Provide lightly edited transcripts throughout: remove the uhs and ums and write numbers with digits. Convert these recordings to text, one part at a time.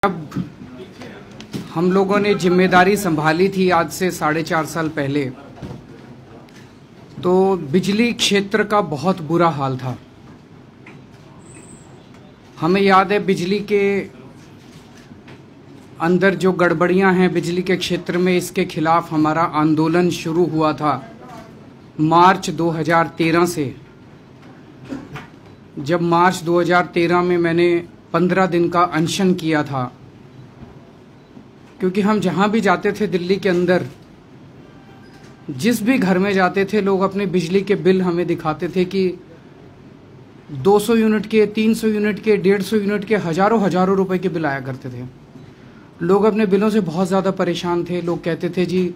जब हम लोगों ने जिम्मेदारी संभाली थी आज से 4.5 साल पहले, तो बिजली क्षेत्र का बहुत बुरा हाल था। हमें याद है बिजली के अंदर जो गड़बड़ियां हैं बिजली के क्षेत्र में, इसके खिलाफ हमारा आंदोलन शुरू हुआ था मार्च 2013 से। जब मार्च 2013 में मैंने 15 दिन का अनशन किया था, क्योंकि हम जहां भी जाते थे दिल्ली के अंदर, जिस भी घर में जाते थे, लोग अपने बिजली के बिल हमें दिखाते थे कि 200 यूनिट के, 300 यूनिट के, 150 यूनिट के हजारों रुपए के बिल आया करते थे। लोग अपने बिलों से बहुत ज़्यादा परेशान थे। लोग कहते थे जी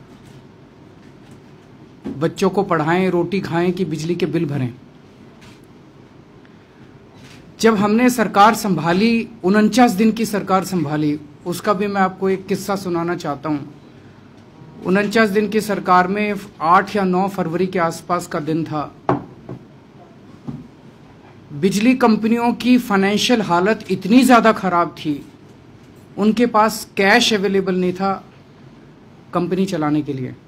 बच्चों को पढ़ाएं, रोटी खाएं कि बिजली के बिल भरें। जब हमने सरकार संभाली, 49 दिन की सरकार संभाली, उसका भी मैं आपको एक किस्सा सुनाना चाहता हूं। 49 दिन की सरकार में 8 या 9 फरवरी के आसपास का दिन था। बिजली कंपनियों की फाइनेंशियल हालत इतनी ज़्यादा खराब थी, उनके पास कैश अवेलेबल नहीं था कंपनी चलाने के लिए।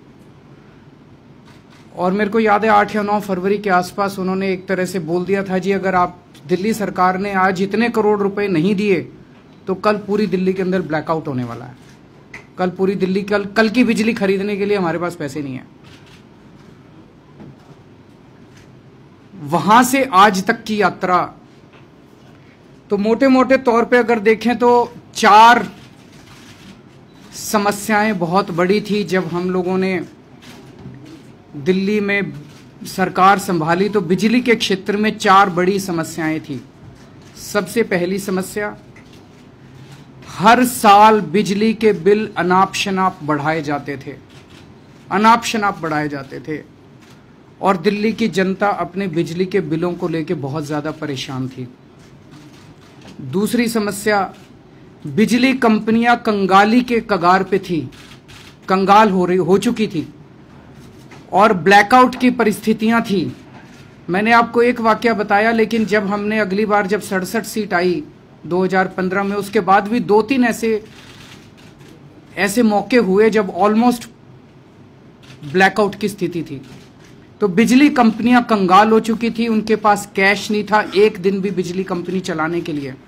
और मेरे को याद है 8 या 9 फरवरी के आसपास उन्होंने एक तरह से बोल दिया था, जी अगर आप दिल्ली सरकार ने आज इतने करोड़ रुपए नहीं दिए तो कल पूरी दिल्ली के अंदर ब्लैकआउट होने वाला है। कल पूरी दिल्ली कल की बिजली खरीदने के लिए हमारे पास पैसे नहीं है। वहां से आज तक की यात्रा, तो मोटे मोटे तौर पे अगर देखें तो 4 समस्याएं बहुत बड़ी थी। जब हम लोगों ने दिल्ली में सरकार संभाली तो बिजली के क्षेत्र में 4 बड़ी समस्याएं थी। सबसे पहली समस्या, हर साल बिजली के बिल अनाप शनाप बढ़ाए जाते थे, अनाप शनाप बढ़ाए जाते थे, और दिल्ली की जनता अपने बिजली के बिलों को लेकर बहुत ज्यादा परेशान थी। दूसरी समस्या, बिजली कंपनियां कंगाली के कगार पे थी, कंगाल हो चुकी थी, और ब्लैकआउट की परिस्थितियां थी। मैंने आपको एक वाकया बताया, लेकिन जब हमने अगली बार जब 67 सीट आई 2015 में, उसके बाद भी 2-3 ऐसे मौके हुए जब ऑलमोस्ट ब्लैकआउट की स्थिति थी। तो बिजली कंपनियां कंगाल हो चुकी थी, उनके पास कैश नहीं था एक दिन भी बिजली कंपनी चलाने के लिए।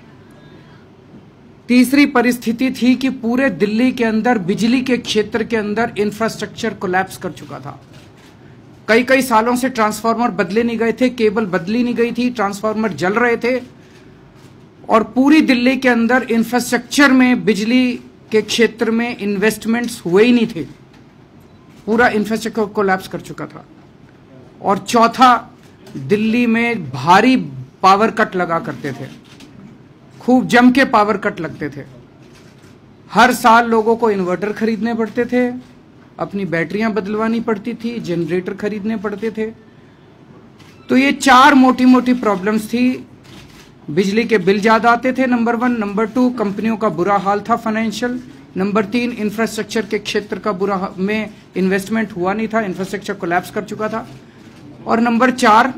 तीसरी परिस्थिति थी कि पूरे दिल्ली के अंदर बिजली के क्षेत्र के अंदर इंफ्रास्ट्रक्चर कोलैप्स कर चुका था। कई सालों से ट्रांसफार्मर बदले नहीं गए थे, केबल बदली नहीं गई थी, ट्रांसफार्मर जल रहे थे, और पूरी दिल्ली के अंदर इंफ्रास्ट्रक्चर में, बिजली के क्षेत्र में इन्वेस्टमेंट्स हुए ही नहीं थे। पूरा इंफ्रास्ट्रक्चर कोलैप्स कर चुका था। और चौथा, दिल्ली में भारी पावर कट लगा करते थे, खूब जम के पावर कट लगते थे। हर साल लोगों को इन्वर्टर खरीदने पड़ते थे, अपनी बैटरियां बदलवानी पड़ती थी, जनरेटर खरीदने पड़ते थे। तो ये 4 मोटी मोटी प्रॉब्लम्स थी। बिजली के बिल ज्यादा आते थे, नंबर 1। नंबर 2, कंपनियों का बुरा हाल था फाइनेंशियल। नंबर 3, इंफ्रास्ट्रक्चर के क्षेत्र का बुरा में इन्वेस्टमेंट हुआ नहीं था, इंफ्रास्ट्रक्चर कोलैप्स कर चुका था। और नंबर 4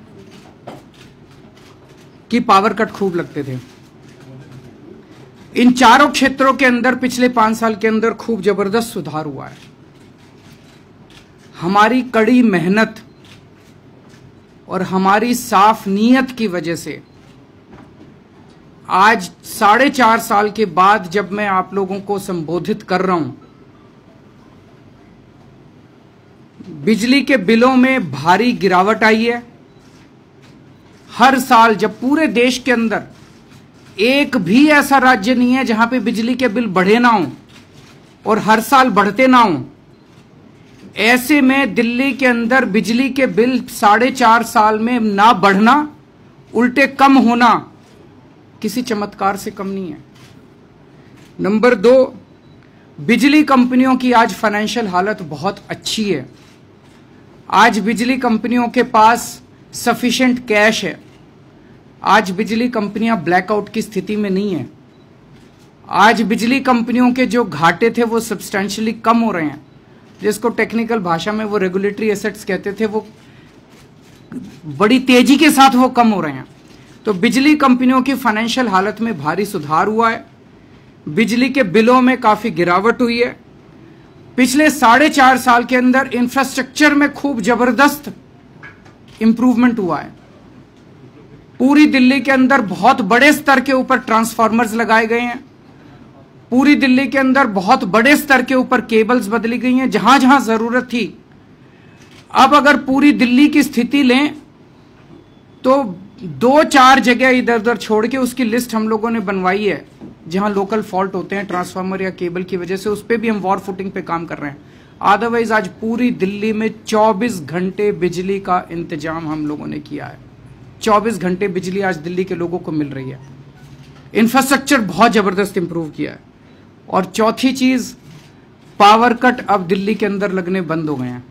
की पावर कट खूब लगते थे। इन चारों क्षेत्रों के अंदर पिछले 5 साल के अंदर खूब जबरदस्त सुधार हुआ है। हमारी कड़ी मेहनत और हमारी साफ नीयत की वजह से आज 4.5 साल के बाद जब मैं आप लोगों को संबोधित कर रहा हूं, बिजली के बिलों में भारी गिरावट आई है। हर साल, जब पूरे देश के अंदर एक भी ऐसा राज्य नहीं है जहां पे बिजली के बिल बढ़े ना हों और हर साल बढ़ते ना हों, ऐसे में दिल्ली के अंदर बिजली के बिल 4.5 साल में ना बढ़ना, उल्टे कम होना किसी चमत्कार से कम नहीं है। नंबर 2, बिजली कंपनियों की आज फाइनेंशियल हालत बहुत अच्छी है। आज बिजली कंपनियों के पास सफिशिएंट कैश है। आज बिजली कंपनियां ब्लैकआउट की स्थिति में नहीं है। आज बिजली कंपनियों के जो घाटे थे वो सब्सटेंशियली कम हो रहे हैं, जिसको टेक्निकल भाषा में वो रेगुलेटरी एसेट्स कहते थे, वो बड़ी तेजी के साथ वो कम हो रहे हैं। तो बिजली कंपनियों की फाइनेंशियल हालत में भारी सुधार हुआ है। बिजली के बिलों में काफी गिरावट हुई है। पिछले 4.5 साल के अंदर इंफ्रास्ट्रक्चर में खूब जबरदस्त इंप्रूवमेंट हुआ है। पूरी दिल्ली के अंदर बहुत बड़े स्तर के ऊपर ट्रांसफार्मर्स लगाए गए हैं। पूरी दिल्ली के अंदर बहुत बड़े स्तर के ऊपर केबल्स बदली गई हैं जहां जहां जरूरत थी। अब अगर पूरी दिल्ली की स्थिति लें तो 2-4 जगह इधर उधर छोड़ के उसकी लिस्ट हम लोगों ने बनवाई है जहां लोकल फॉल्ट होते हैं ट्रांसफार्मर या केबल की वजह से, उस पर भी हम वॉर फुटिंग पे काम कर रहे हैं। अदरवाइज आज पूरी दिल्ली में 24 घंटे बिजली का इंतजाम हम लोगों ने किया है। 24 घंटे बिजली आज दिल्ली के लोगों को मिल रही है। इंफ्रास्ट्रक्चर बहुत जबरदस्त इंप्रूव किया है। और चौथी चीज, पावर कट अब दिल्ली के अंदर लगने बंद हो गए हैं।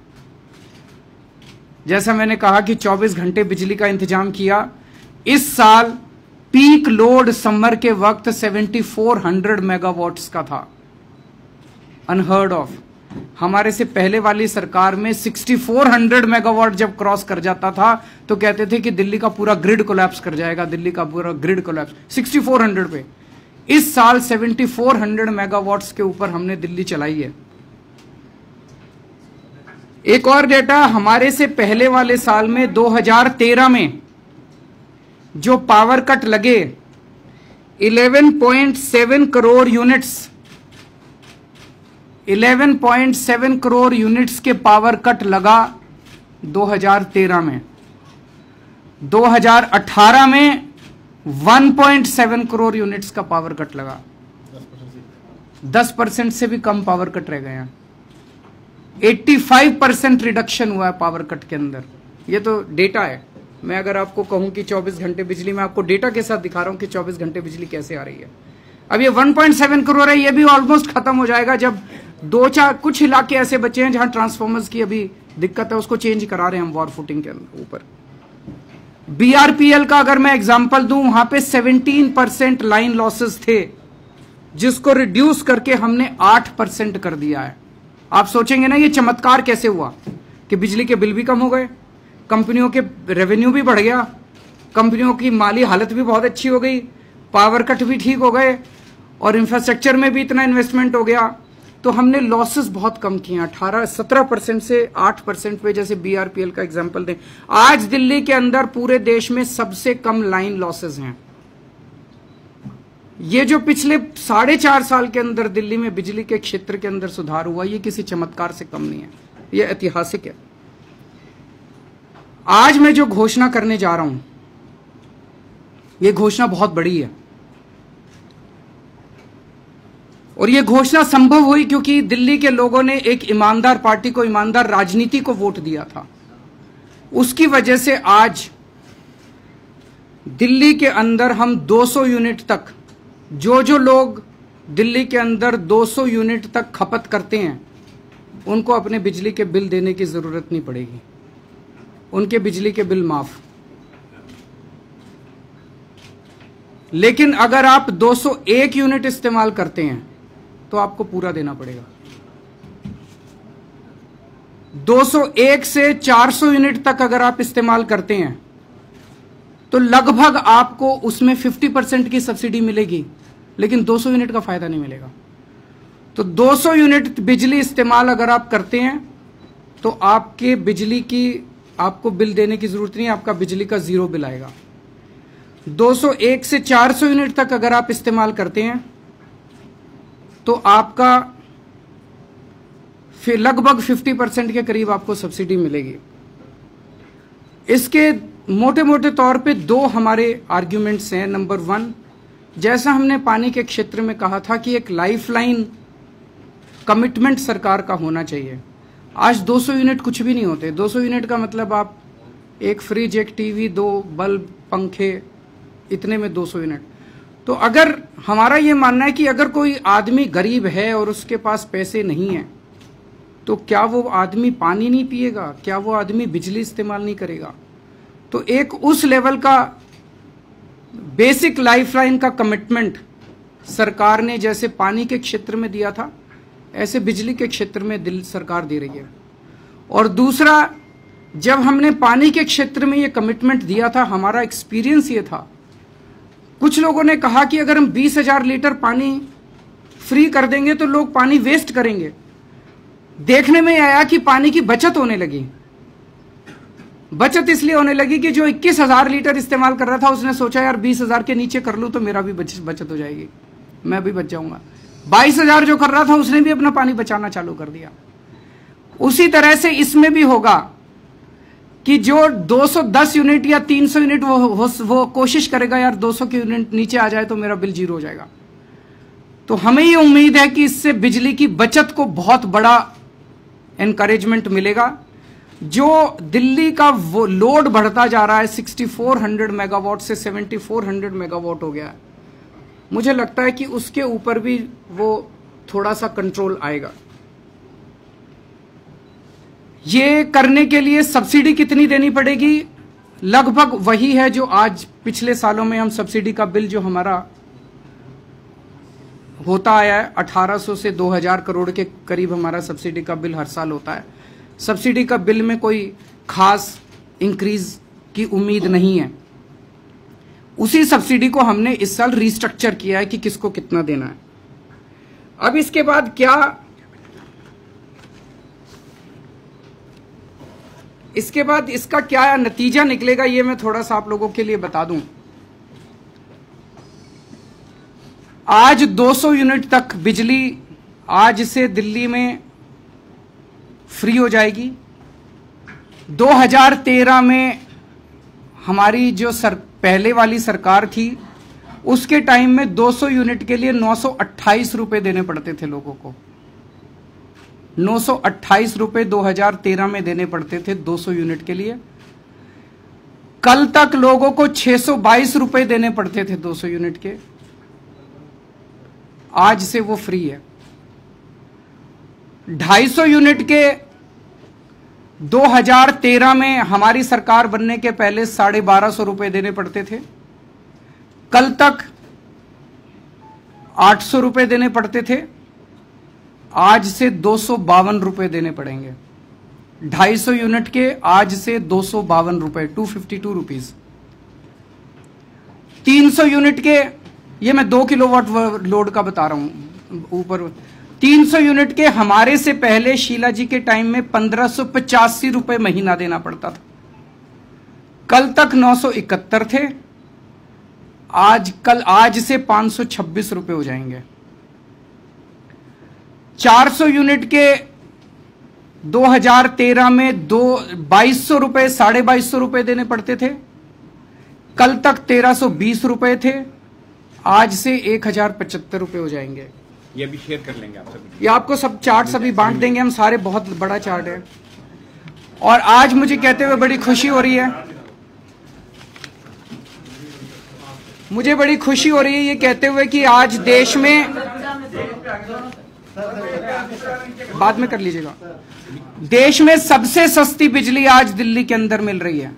जैसा मैंने कहा कि 24 घंटे बिजली का इंतजाम किया। इस साल पीक लोड समर के वक्त 7400 मेगावाट्स का था, अनहर्ड ऑफ। हमारे से पहले वाली सरकार में 6400 मेगावाट जब क्रॉस कर जाता था तो कहते थे कि दिल्ली का पूरा ग्रिड कोलैप्स कर जाएगा, दिल्ली का पूरा ग्रिड कोलैप्स। 6400 पे इस साल 7400 मेगावाट्स के ऊपर हमने दिल्ली चलाई है। एक और डेटा, हमारे से पहले वाले साल में 2013 में जो पावर कट लगे 11.7 करोड़ यूनिट्स, 11.7 करोड़ यूनिट्स के पावर कट लगा 2013 में। 2018 में 1.7 करोड़ यूनिट्स का पावर कट लगा। 10% से भी कम पावर कट रह गए हैं। 85% रिडक्शन हुआ है पावर कट के अंदर। ये तो डेटा है। मैं अगर आपको कहूं कि 24 घंटे बिजली, मैं आपको डेटा के साथ दिखा रहा हूं कि 24 घंटे बिजली कैसे आ रही है। अब ये 1.7 करोड़ है, ये भी ऑलमोस्ट खत्म हो जाएगा जब 2-4 कुछ इलाके ऐसे बचे हैं जहां ट्रांसफॉर्मर्स की अभी दिक्कत है, उसको चेंज करा रहे हैं हम वॉर फुटिंग के ऊपर। बीआरपीएल का अगर मैं एग्जांपल दूं, वहां पे 17% लाइन लॉसेस थे जिसको रिड्यूस करके हमने 8% कर दिया है। आप सोचेंगे ना ये चमत्कार कैसे हुआ कि बिजली के बिल भी कम हो गए, कंपनियों के रेवेन्यू भी बढ़ गया, कंपनियों की माली हालत भी बहुत अच्छी हो गई, पावर कट भी ठीक हो गए और इंफ्रास्ट्रक्चर में भी इतना इन्वेस्टमेंट हो गया। तो हमने लॉसेस बहुत कम किए, 17% से 8% पे, जैसे बीआरपीएल का एग्जांपल दें। आज दिल्ली के अंदर पूरे देश में सबसे कम लाइन लॉसेस हैं। ये जो पिछले 4.5 साल के अंदर दिल्ली में बिजली के क्षेत्र के अंदर सुधार हुआ, ये किसी चमत्कार से कम नहीं है, ये ऐतिहासिक है। आज मैं जो घोषणा करने जा रहा हूं, ये घोषणा बहुत बड़ी है और ये घोषणा संभव हुई क्योंकि दिल्ली के लोगों ने एक ईमानदार पार्टी को, ईमानदार राजनीति को वोट दिया था। उसकी वजह से आज दिल्ली के अंदर हम 200 यूनिट तक, जो लोग दिल्ली के अंदर 200 यूनिट तक खपत करते हैं उनको अपने बिजली के बिल देने की जरूरत नहीं पड़ेगी, उनके बिजली के बिल माफ। लेकिन अगर आप 201 यूनिट इस्तेमाल करते हैं तो आपको पूरा देना पड़ेगा। 201 से 400 यूनिट तक अगर आप इस्तेमाल करते हैं तो लगभग आपको उसमें 50% की सब्सिडी मिलेगी, लेकिन 200 यूनिट का फायदा नहीं मिलेगा। तो 200 यूनिट बिजली इस्तेमाल अगर आप करते हैं तो आपके बिजली की, आपको बिल देने की जरूरत नहीं, आपका बिजली का 0 बिल आएगा। 201 से 400 यूनिट तक अगर आप इस्तेमाल करते हैं तो आपका फिर लगभग 50% के करीब आपको सब्सिडी मिलेगी। इसके मोटे मोटे तौर पे 2 हमारे आर्ग्यूमेंट्स हैं। नंबर 1, जैसा हमने पानी के क्षेत्र में कहा था कि एक लाइफलाइन कमिटमेंट सरकार का होना चाहिए। आज 200 यूनिट कुछ भी नहीं होते। 200 यूनिट का मतलब आप एक फ्रिज, एक टीवी, 2 बल्ब, पंखे, इतने में 200 यूनिट। तो अगर हमारा ये मानना है कि अगर कोई आदमी गरीब है और उसके पास पैसे नहीं है तो क्या वो आदमी पानी नहीं पिएगा, क्या वो आदमी बिजली इस्तेमाल नहीं करेगा? तो एक उस लेवल का बेसिक लाइफलाइन का कमिटमेंट सरकार ने जैसे पानी के क्षेत्र में दिया था, ऐसे बिजली के क्षेत्र में दिल्ली सरकार दे रही है। और दूसरा, जब हमने पानी के क्षेत्र में ये कमिटमेंट दिया था, हमारा एक्सपीरियंस ये था, कुछ लोगों ने कहा कि अगर हम 20,000 लीटर पानी फ्री कर देंगे तो लोग पानी वेस्ट करेंगे। देखने में आया कि पानी की बचत होने लगी। बचत इसलिए होने लगी कि जो 21,000 लीटर इस्तेमाल कर रहा था उसने सोचा यार 20,000 के नीचे कर लूं तो मेरा भी बचत हो जाएगी, मैं भी बच जाऊंगा। 22,000 जो कर रहा था उसने भी अपना पानी बचाना चालू कर दिया। उसी तरह से इसमें भी होगा कि जो 210 यूनिट या 300 यूनिट वो कोशिश करेगा यार 200 के यूनिट नीचे आ जाए तो मेरा बिल जीरो हो जाएगा। तो हमें ये उम्मीद है कि इससे बिजली की बचत को बहुत बड़ा एनकरेजमेंट मिलेगा। जो दिल्ली का वो लोड बढ़ता जा रहा है 6400 मेगावाट से 7400 मेगावाट हो गया है, मुझे लगता है कि उसके ऊपर भी वो थोड़ा सा कंट्रोल आएगा। ये करने के लिए सब्सिडी कितनी देनी पड़ेगी? लगभग वही है जो आज पिछले सालों में हम सब्सिडी का बिल जो हमारा होता आया है, 1800 से 2000 करोड़ के करीब हमारा सब्सिडी का बिल हर साल होता है। सब्सिडी का बिल में कोई खास इंक्रीज की उम्मीद नहीं है। उसी सब्सिडी को हमने इस साल रिस्ट्रक्चर किया है कि किसको कितना देना है। अब इसके बाद क्या, इसके बाद इसका क्या नतीजा निकलेगा ये मैं थोड़ा सा आप लोगों के लिए बता दूं। आज 200 यूनिट तक बिजली आज से दिल्ली में फ्री हो जाएगी। 2013 में हमारी जो पहले वाली सरकार थी उसके टाइम में 200 यूनिट के लिए 928 रुपए देने पड़ते थे लोगों को। 928 रुपए 2013 में देने पड़ते थे 200 यूनिट के लिए। कल तक लोगों को 622 रुपए देने पड़ते थे 200 यूनिट के। आज से वो फ्री है। 250 यूनिट के 2013 में हमारी सरकार बनने के पहले 1250 रुपए देने पड़ते थे। कल तक 800 रुपए देने पड़ते थे। आज से 252 रुपए देने पड़ेंगे। 250 यूनिट के आज से 252 रुपए, 252 रुपीज। 300 यूनिट के, ये मैं 2 किलोवाट लोड का बता रहा हूं ऊपर। 300 यूनिट के हमारे से पहले शीला जी के टाइम में 1585 रुपए महीना देना पड़ता था। कल तक 971 थे। आज से 526 रुपए हो जाएंगे। 400 यूनिट के 2013 में 2200 रुपए, 2250 रुपए देने पड़ते थे। कल तक 1320 रुपए थे। आज से 1075 रुपए हो जाएंगे। ये भी शेयर कर लेंगे आप सभी। ये आपको सब चार्ट सभी बांट देंगे हम सारे, बहुत बड़ा चार्ट है। और आज मुझे कहते हुए बड़ी खुशी हो रही है, मुझे बड़ी खुशी हो रही है ये कहते हुए कि आज देश में, बाद में कर लीजिएगा, देश में सबसे सस्ती बिजली आज दिल्ली के अंदर मिल रही है।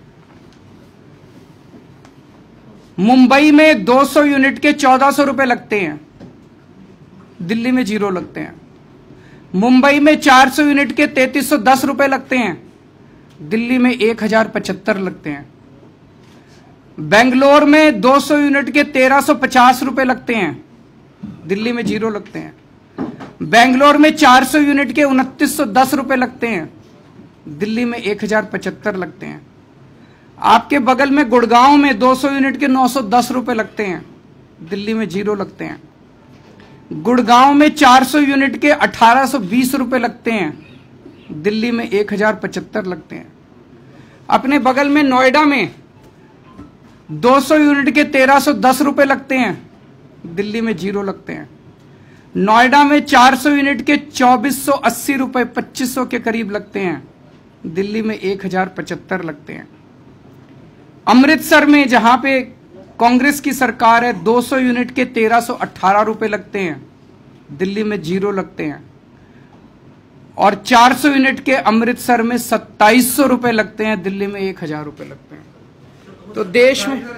मुंबई में 200 यूनिट के 1400 रुपए लगते हैं, दिल्ली में 0 लगते हैं। मुंबई में 400 यूनिट के 3310 रुपए लगते हैं, दिल्ली में 1075 लगते हैं। बेंगलोर में 200 यूनिट के 1350 रुपए लगते हैं, दिल्ली में 0 लगते हैं। बेंगलोर में 400 यूनिट के 2910 रुपए लगते हैं, दिल्ली में 1075 लगते हैं। आपके बगल में गुड़गांव में 200 यूनिट के 910 रुपए लगते हैं, दिल्ली में 0 लगते हैं। गुड़गांव में 400 यूनिट के 1820 रुपए लगते हैं, दिल्ली में 1075 लगते हैं। अपने बगल में नोएडा में 200 यूनिट के 1310 रुपए लगते हैं, दिल्ली में 0 लगते हैं। नोएडा में 400 यूनिट के 2480 रुपए, 2500 के करीब लगते हैं, दिल्ली में 1075 लगते हैं। अमृतसर में जहां पे कांग्रेस की सरकार है 200 यूनिट के 1318 रुपए लगते हैं, दिल्ली में 0 लगते हैं। और 400 यूनिट के अमृतसर में 2700 रुपए लगते हैं, दिल्ली में 1000 रुपए लगते हैं। तो देश में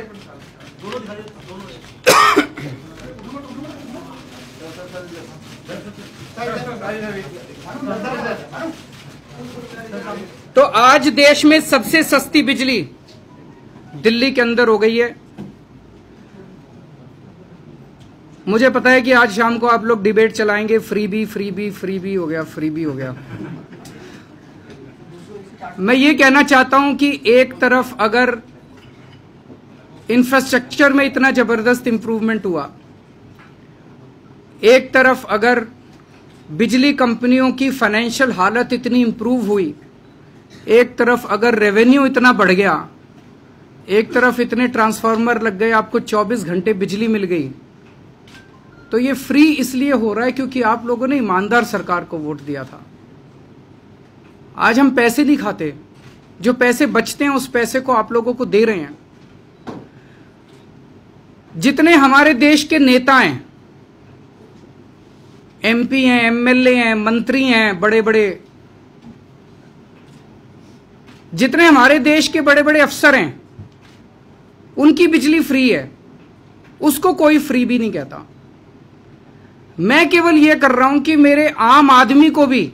तो आज देश में सबसे सस्ती बिजली दिल्ली के अंदर हो गई है। मुझे पता है कि आज शाम को आप लोग डिबेट चलाएंगे, फ्री बी हो गया, फ्री बी हो गया। मैं ये कहना चाहता हूं कि एक तरफ अगर इंफ्रास्ट्रक्चर में इतना जबरदस्त इंप्रूवमेंट हुआ, एक तरफ अगर बिजली कंपनियों की फाइनेंशियल हालत इतनी इंप्रूव हुई, एक तरफ अगर रेवेन्यू इतना बढ़ गया, एक तरफ इतने ट्रांसफार्मर लग गए, आपको 24 घंटे बिजली मिल गई, तो ये फ्री इसलिए हो रहा है क्योंकि आप लोगों ने ईमानदार सरकार को वोट दिया था। आज हम पैसे नहीं खाते, जो पैसे बचते हैं उस पैसे को आप लोगों को दे रहे हैं। जितने हमारे देश के नेता हैं, एमपी हैं, एमएलए हैं, मंत्री हैं, बड़े बड़े, जितने हमारे देश के बड़े बड़े अफसर हैं, उनकी बिजली फ्री है, उसको कोई फ्री भी नहीं कहता। मैं केवल यह कर रहा हूं कि मेरे आम आदमी को भी,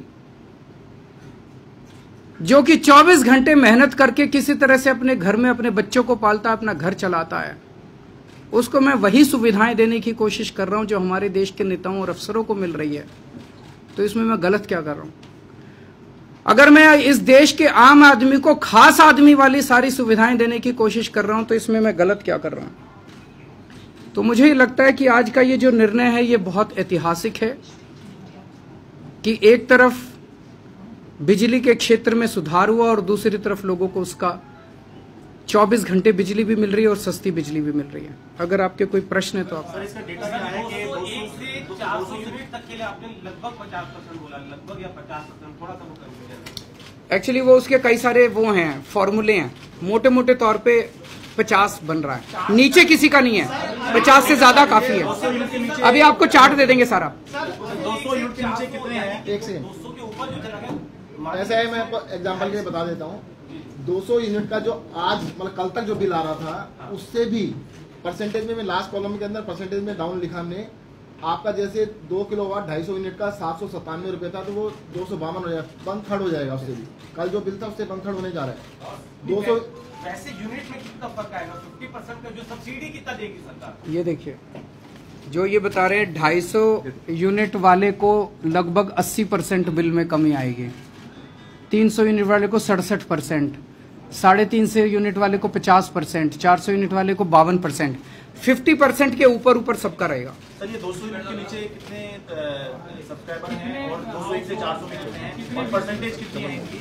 जो कि 24 घंटे मेहनत करके किसी तरह से अपने घर में अपने बच्चों को पालता है, अपना घर चलाता है, उसको मैं वही सुविधाएं देने की कोशिश कर रहा हूं जो हमारे देश के नेताओं और अफसरों को मिल रही है। तो इसमें मैं गलत क्या कर रहा हूं? अगर मैं इस देश के आम आदमी को खास आदमी वाली सारी सुविधाएं देने की कोशिश कर रहा हूं, तो इसमें मैं गलत क्या कर रहा हूं? तो मुझे लगता है कि आज का ये जो निर्णय है ये बहुत ऐतिहासिक है कि एक तरफ बिजली के क्षेत्र में सुधार हुआ और दूसरी तरफ लोगों को उसका 24 घंटे बिजली भी मिल रही है और सस्ती बिजली भी मिल रही है। अगर आपके कोई प्रश्न है तो आप। सर, इसका डेटा क्या है कि 201 से 400 यूनिट तक के लिए आपने लगभग 50% बोला, लगभग या 50%, थोड़ा सा वो करेंगे। एक्चुअली वो उसके कई सारे वो हैं, फॉर्मूले हैं। मोटे मोटे तौर पे 50 बन रहा है, नीचे किसी का नहीं है, 50 से ज्यादा काफी है। अभी आपको चार्ट दे देंगे सारा। 200 यूनिट के नीचे कितने हैं? एक सेकंड, 200 के ऊपर जो चला गया, ऐसा है, मैं आपको एग्जांपल के लिए बता देता हूँ। 200 यूनिट का जो आज मतलब कल तक जो बिल आ रहा था, उससे भी परसेंटेज में लास्ट कॉलम के अंदर परसेंटेज में डाउन लिखा हमने। आपका जैसे 2 किलोवाट 250 यूनिट का 797 रुपए था, तो वो 252 हो जाएगा, 1/3 हो जाएगा उससे भी। कल जो बिल था उससे 1/3 होने जा रहा है। 200 वैसे यूनिट में कितना फर्क आएगा? 50% का जो सब्सिडी कितना देगी सरकार? ये देखिए, जो ये बता रहे हैं 250 यूनिट वाले को लगभग 80% बिल में कमी आएगी, 300 यूनिट वाले को 67%, 350 यूनिट वाले को 50%, 400 यूनिट वाले को 52%, 50% के ऊपर सबका रहेगा। सर, ये 200 यूनिट के नीचे कितने सब्सक्राइबर हैं और 201 से 400 में कितने हैं और परसेंटेज कितनी है इनकी?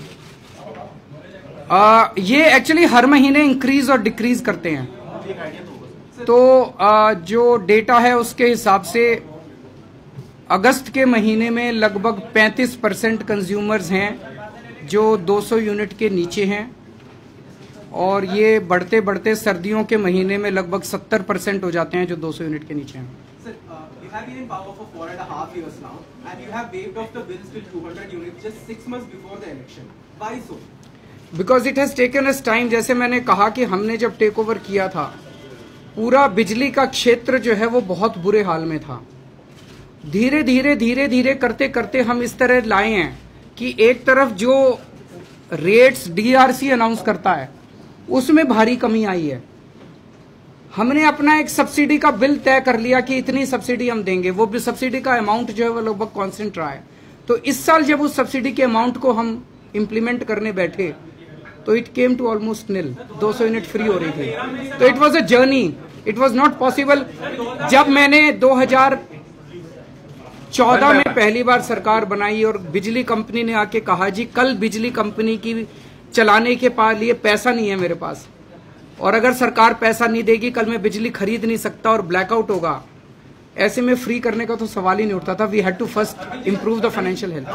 ये एक्चुअली हर महीने इंक्रीज और डिक्रीज करते हैं। एक आइडिया तो होगा। तो जो डेटा है उसके हिसाब से अगस्त के महीने में लगभग 35% कंज्यूमर्स हैं जो 200 यूनिट के नीचे हैं, और ये बढ़ते बढ़ते सर्दियों के महीने में लगभग 70% हो जाते हैं जो 200 यूनिट के नीचे हैं। Sir, you have been in power for 4.5 years now, and you have waived off the bills till 200 units just 6 months before the election. Why so? Because it has taken us time. जैसे मैंने कहा कि हमने जब take over किया था, पूरा बिजली का क्षेत्र जो है वो बहुत बुरे हाल में था। धीरे धीरे करते करते हम इस तरह लाए हैं कि एक तरफ जो रेट्स डीआरसी अनाउंस करता है उसमें भारी कमी आई है। हमने अपना एक सब्सिडी का बिल तय कर लिया कि इतनी सब्सिडी हम देंगे, वो भी सब्सिडी का अमाउंट जो है वो लगभग कांस्टेंट रहा है। तो इस साल जब उस सब्सिडी के अमाउंट को हम इम्प्लीमेंट करने बैठे तो it came to almost nil, 200 unit free हो रही थी। तो it was a journey, it was not possible. जब मैंने 2014 में पहली बार सरकार बनाई और बिजली कंपनी ने आके कहा जी कल बिजली कंपनी की चलाने के लिए पैसा नहीं है मेरे पास, और अगर सरकार पैसा नहीं देगी कल मैं बिजली खरीद नहीं सकता और ब्लैकआउट होगा, ऐसे में फ्री करने का तो सवाल ही नहीं उठता था। We had to first improve the financial health.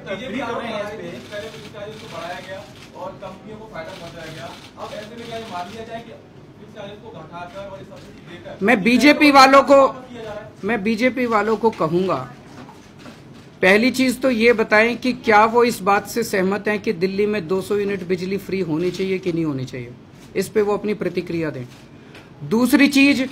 और कंपनियों को फायदा पहुंचाया गया। अब ऐसे में क्या मान लिया जाए कि इस चार्जेस को घटाकर और इस सब्सिडी देकर मैं बीजेपी वालों को कहूंगा, पहली चीज तो ये बताएं कि क्या वो इस बात से सहमत हैं कि दिल्ली में 200 यूनिट बिजली फ्री होनी चाहिए कि नहीं होनी चाहिए, इस पे वो अपनी प्रतिक्रिया दें। दूसरी चीज,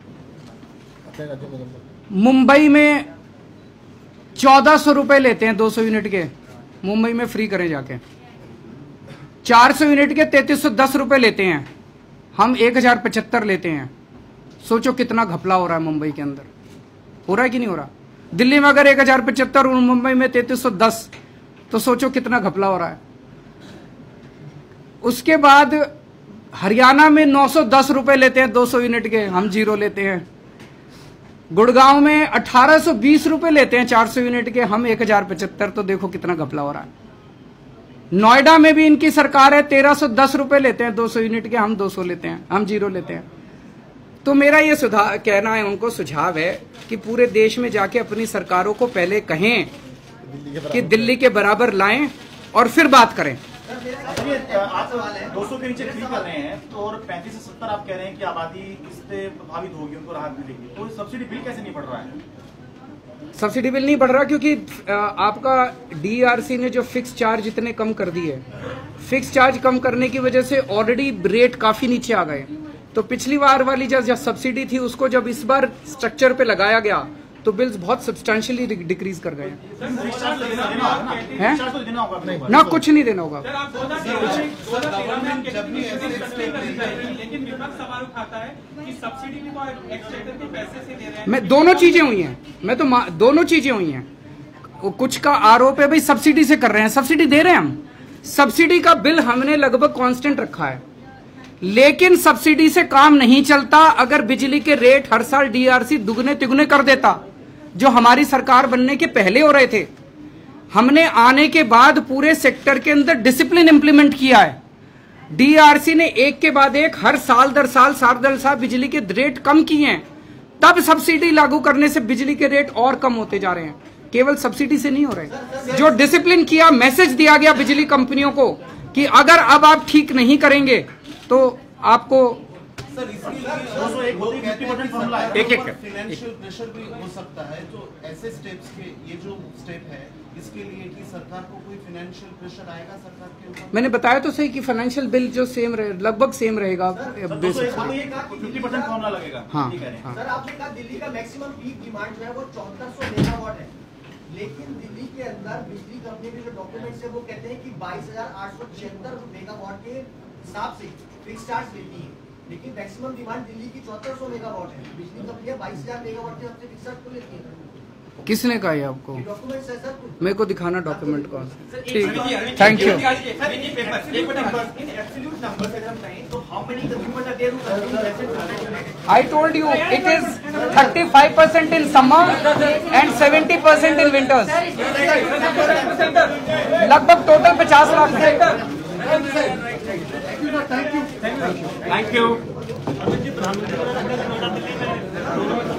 मुंबई में 1400 रुपए लेते हैं 200 यूनिट के, मुंबई में फ्री करें जाके। 400 यूनिट के 3310 रुपए लेते हैं, हम 1075 लेते हैं। सोचो कितना घपला हो रहा है मुंबई के अंदर। हो रहा है कि नहीं हो रहा? दिल्ली में अगर 1075 और मुंबई में 3310, तो सोचो कितना घपला हो रहा है। उसके बाद हरियाणा में 910 रुपए लेते हैं 200 यूनिट के, हम 0 लेते हैं। गुड़गांव में 1820 रुपए लेते हैं 400 यूनिट के, हम 1075, तो देखो कितना घपला हो रहा है। नोएडा में भी इनकी सरकार है, 1310 रुपए लेते हैं 200 यूनिट के, हम 200 लेते हैं, हम 0 लेते हैं। तो मेरा ये कहना है, उनको सुझाव है कि पूरे देश में जाके अपनी सरकारों को पहले कहें कि दिल्ली के बराबर लाएं और फिर बात करें। आप 200 के नीचे फ्री कर रहे हैं, तो और 35 से 70 आप कह रहे हैं कि आबादी इससे प्रभावित होगी, उनको राहत मिलेगी, तो सब्सिडी बिल कैसे नहीं बढ़ रहा है? सब्सिडी बिल नहीं बढ़ रहा क्योंकि आपका डीआरसी ने जो फिक्स चार्ज इतने कम कर दिए, फिक्स चार्ज कम करने की वजह से ऑलरेडी रेट काफी नीचे आ गए। तो पिछली बार वाली जो सब्सिडी थी उसको जब इस बार स्ट्रक्चर पे लगाया गया तो बिल्स बहुत सब्सटेंशियली डिक्रीज कर गए हैं ना, कुछ नहीं देना होगा। मैं दोनों चीजें हुई हैं, मैं तो दोनों चीजें हुई हैं। कुछ का आरोप है भाई सब्सिडी से कर रहे हैं, सब्सिडी दे रहे हैं हम, सब्सिडी का बिल हमने लगभग कांस्टेंट रखा है, लेकिन सब्सिडी से काम नहीं चलता। अगर बिजली के रेट हर साल डीआरसी दुगने तिगुने कर देता, जो हमारी सरकार बनने के पहले हो रहे थे, हमने आने के बाद पूरे सेक्टर के अंदर डिसिप्लिन इंप्लीमेंट किया है। डीआरसी ने एक के बाद एक हर साल दर साल बिजली के रेट कम किए हैं, तब सब्सिडी लागू करने से बिजली के रेट और कम होते जा रहे हैं, केवल सब्सिडी से नहीं हो रहे। जो डिसिप्लिन किया, मैसेज दिया गया बिजली कंपनियों को कि अगर अब आप ठीक नहीं करेंगे तो आपको फाइनेंशियल प्रेशर भी हो सकता है। तो ऐसे स्टेप्स के ये जो स्टेप है, इसके लिए कि सरकार को कोई फाइनेंशियल प्रेशर आएगा सरकार के ऊपर? मैंने बताया तो सही कि फाइनेंशियल बिल जो सेम रहे, लगभग सेम रहेगा। 50% फॉर्मूला लगेगा। हाँ, सर आपने कहा दिल्ली का मैक्सिमम पीक डिमांड जो है वो 1400 मेगावाट है, लेकिन दिल्ली के अंदर बिजली कंपनी के जो डॉक्यूमेंट्स है वो कहते हैं कि 22,876 मेगावाट के हिसाब से फिक्स चार्ज लेती है, लेकिन मैक्सिमम डिमांड दिल्ली की 1400 मेगावाट है। बिजली कंपनियां 22,000 मेगावाट के सबसे फिक्स चार्ज को लेती है। किसने कहा है आपको? डॉक्यूमेंट्स है सर, मेरे को दिखाना डॉक्यूमेंट कौन सा। ठीक, thank you. I told you it is 35% in summer and 70% in winters. लगभग टोटल 50 लाख है। Thank you.